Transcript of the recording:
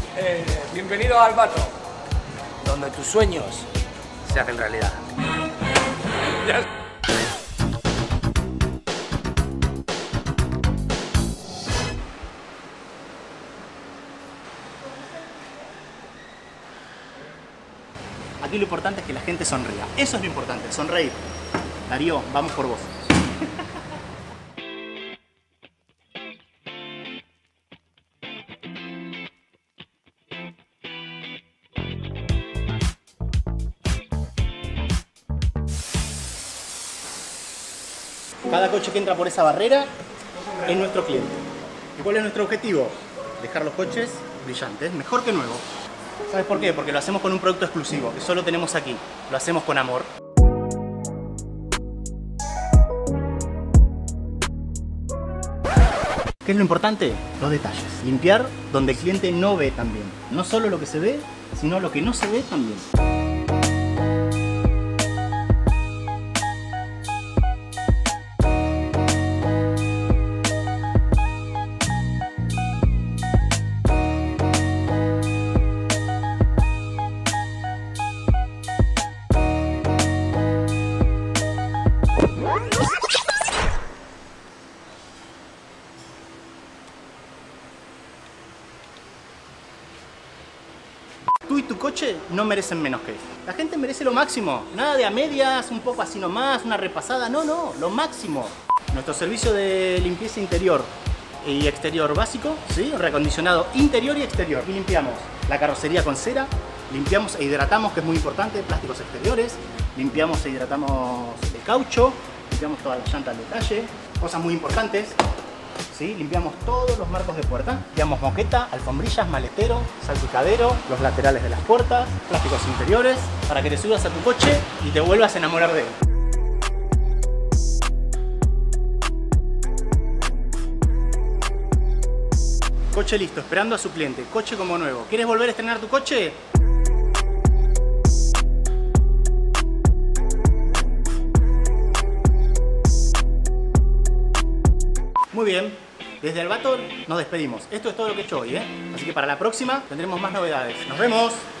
Bienvenido al Bato, donde tus sueños se hacen realidad. Aquí lo importante es que la gente sonría. Eso es lo importante, sonreír. Darío, vamos por vos. Cada coche que entra por esa barrera es nuestro cliente. ¿Y cuál es nuestro objetivo? Dejar los coches brillantes, mejor que nuevo. ¿Sabes por qué? Porque lo hacemos con un producto exclusivo, que solo tenemos aquí. Lo hacemos con amor. ¿Qué es lo importante? Los detalles. Limpiar donde el cliente no ve también. No solo lo que se ve, sino lo que no se ve también. Tú y tu coche no merecen menos que esto. La gente merece lo máximo. Nada de a medias, un poco así nomás, una repasada. No, no, lo máximo. Nuestro servicio de limpieza interior y exterior básico, ¿sí? Reacondicionado interior y exterior. Y limpiamos la carrocería con cera, limpiamos e hidratamos, que es muy importante, plásticos exteriores, limpiamos e hidratamos el caucho, limpiamos todas las llantas al detalle, cosas muy importantes. ¿Sí? Limpiamos todos los marcos de puerta, limpiamos moqueta, alfombrillas, maletero, salpicadero, los laterales de las puertas, plásticos interiores, para que te subas a tu coche y te vuelvas a enamorar de él. Coche listo, esperando a su cliente, coche como nuevo. ¿Quieres volver a estrenar tu coche? Muy bien, desde el Bato nos despedimos. Esto es todo lo que he hecho hoy, ¿eh? Así que para la próxima tendremos más novedades. ¡Nos vemos!